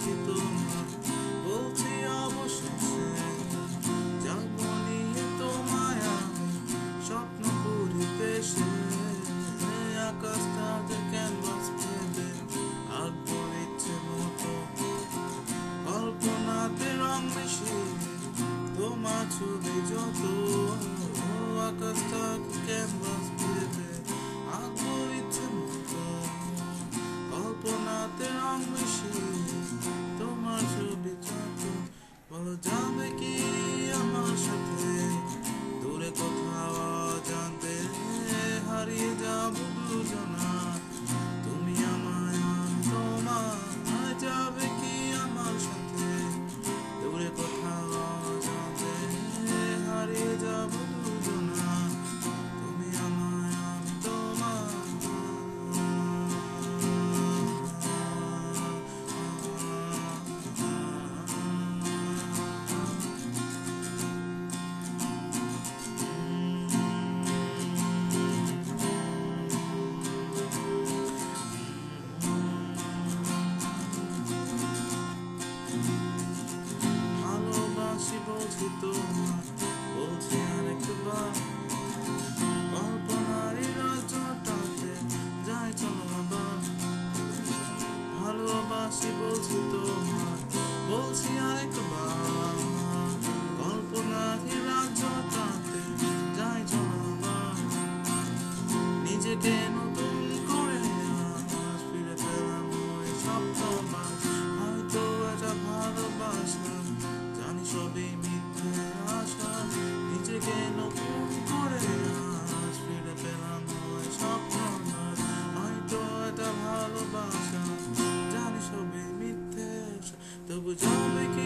বলছি তোমার, বলছি অবশেষে যাবো নিয়ে তোমায় আমি স্বপ্ন পরিবেশে। আকাশটাতে ক্যানভাস ভেবে আঁকবো ইচ্ছে মতো, কল্পনাতে রং মিশিয়ে তোমার ছবি যত। আকাশটাকে ক্যানভাস ভেবে আঁকবো ইচ্ছে মতো, কল্পনাতে রং মিশিয়ে তোমার ছবি যত। বলো যাবে কি আমার সাথে দূরে কোথাও অজান্তে, হারিয়ে যাবো দুজনা তুমি আমায় আমি তোমায়। যাবে কি আমার সাথে দূরে কোথাও অজান্তে, হারিয়ে যাবো দুজনা তুমি আমায় আমি তোমায়। ভালোবাসি বলছি তোমার, বলছি আরেকবার, কল্পনারই রাজ্যটাতে যাই চলো আবার। ভালোবাসি বলছি তোমার, বলছি আরেকবার, কল্পনারই রাজ্যটাতে যাই চলো আবার। নিজেকে নতুন করে আজ ফিরে পেলাম ওই স্বপ্নবার, হয়তো এটা ভালোবাসা জানি সবই মিথ্যে আশা। নিজেকে নতুন করে আজ ফিরে পেলাম ওই স্বপ্নবার, হয়তো এটা ভালোবাসা জানি সবই মিথ্যে আশা। তবু যাবে কি